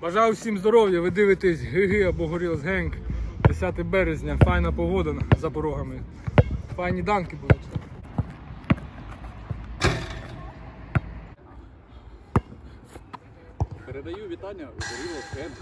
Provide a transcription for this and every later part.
Бажаю всім здоров'я, ви дивитесь ГГ або Горілс Генг. 10 березня, файна погода за порогами. Файні данки будуть. Передаю вітання у Горілс Генг.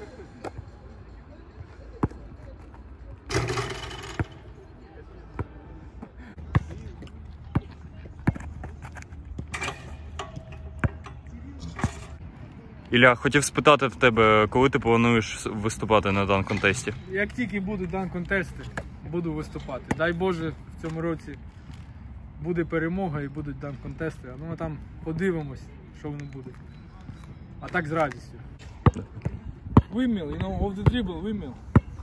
Ілля, хотів спитати в тебе, коли ти плануєш виступати на дан-контесті? Як тільки будуть дан-контести, буду виступати. Дай Боже, в цьому році буде перемога і будуть дан-контести. А ми там подивимось, що воно буде. А так з радістю. Windmill, you know, off the dribble, windmill.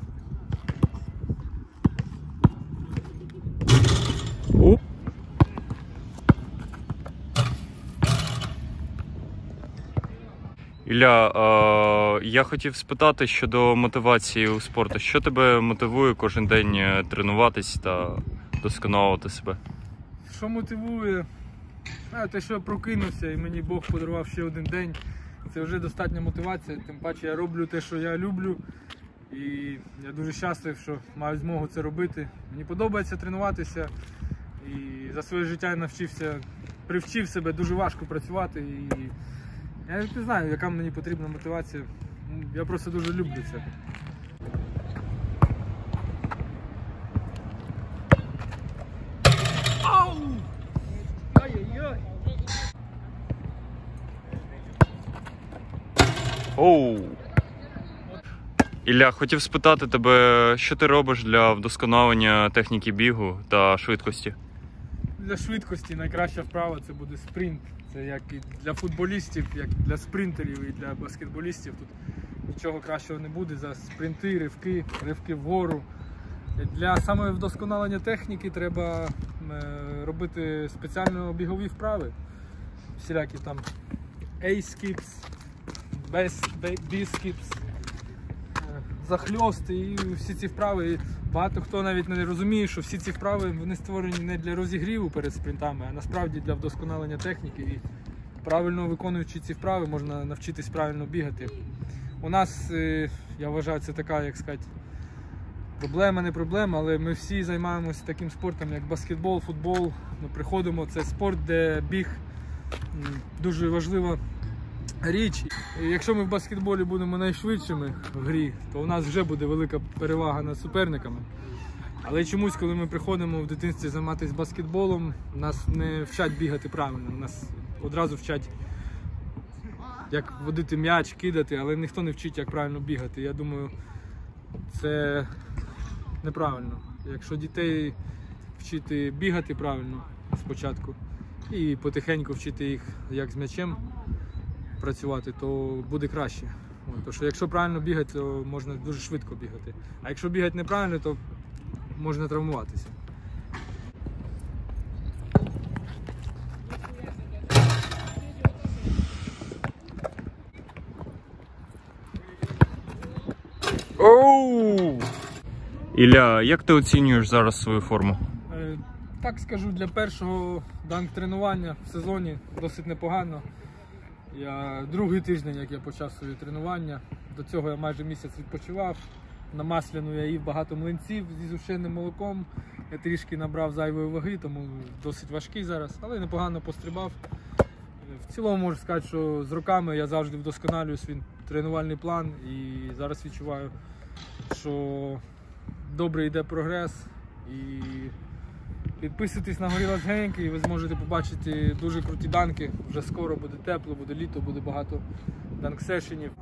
Ілля, я хотів спитати щодо мотивації у спорту. Що тебе мотивує кожен день тренуватись та досконалувати себе? Що мотивує? Те, що я прокинувся і мені Бог подарував ще один день. Це вже достатня мотивація, тим паче я роблю те, що я люблю. І я дуже щаслив, що маю змогу це робити. Мені подобається тренуватися. І за своє життя я привчив себе дуже важко працювати. І я не знаю, яка мені потрібна мотивація. Я просто дуже люблю це. Ау! Ай-яй-яй! Оу! Ілля, хотів спитати тебе, що ти робиш для вдосконалення техніки бігу та швидкості? Для швидкості найкраща вправа це буде спринт. Це як і для футболістів, як для спринтерів і для баскетболістів. Тут нічого кращого не буде за спринти, ривки вгору. Для саме вдосконалення техніки треба робити спеціально бігові вправи. Всілякі там A-skips, B-skips, захльости і всі ці вправи. Багато хто навіть не розуміє, що всі ці вправи вони створені не для розігріву перед спринтами, а насправді для вдосконалення техніки. І правильно виконуючи ці вправи, можна навчитись правильно бігати. У нас, я вважаю, це така, як сказати, проблема, не проблема, але ми всі займаємося таким спортом, як баскетбол, футбол. Ми приходимо, це спорт, де біг дуже важлива річ. І якщо ми в баскетболі будемо найшвидшими в грі, то у нас вже буде велика перевага над суперниками. Але чомусь, коли ми приходимо в дитинстві займатися баскетболом, нас не вчать бігати правильно. Нас одразу вчать, як водити м'яч, кидати, але ніхто не вчить, як правильно бігати. Я думаю, це неправильно. Якщо дітей вчити бігати правильно спочатку і потихеньку вчити їх, як з м'ячем працювати, то буде краще. Тому що якщо правильно бігати, то можна дуже швидко бігати. А якщо бігати неправильно, то можна травмуватися. Оу! Ілля, як ти оцінюєш зараз свою форму? Так скажу, для першого данк-тренування в сезоні досить непогано. Я другий тиждень, як я почав свої тренування. До цього я майже місяць відпочивав. На масляну я їв багато млинців зі згущеним молоком. Я трішки набрав зайвої ваги, тому досить важкий зараз, але непогано пострибав. В цілому можу сказати, що з роками я завжди вдосконалюю свій тренувальний план і зараз відчуваю, що добре йде прогрес. І підписуйтесь на Горілс Генг і ви зможете побачити дуже круті данки. Вже скоро буде тепло, буде літо, буде багато данк-сешенів.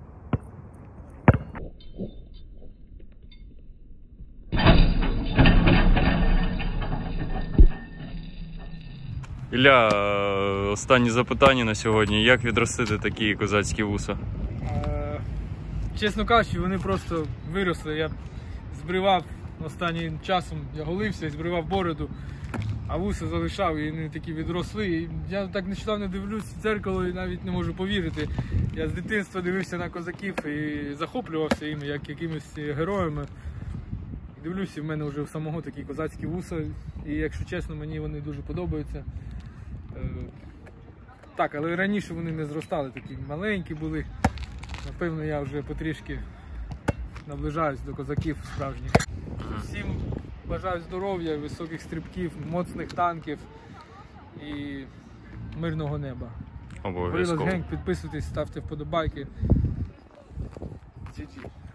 Ілля, останнє запитання на сьогодні. Як відростити такі козацькі вуса? Чесно кажучи, вони просто виросли. Я збривав останнім часом, я голився і збривав бороду, а вуса залишав і вони такі відросли. І я так нещодавно дивлюсь в дзеркало і навіть не можу повірити. Я з дитинства дивився на козаків і захоплювався їми, як якимись героями. Дивлюся, в мене вже в самого такі козацькі вуса, і якщо чесно, мені вони дуже подобаються. Так, але раніше вони не зростали, такі маленькі були. Напевно, я вже потрішки наближаюсь до козаків справжніх. Всім бажаю здоров'я, високих стрибків, моцних танків і мирного неба. Обов'язково. Горілас Генг, підписуйтесь, ставте вподобайки. GG.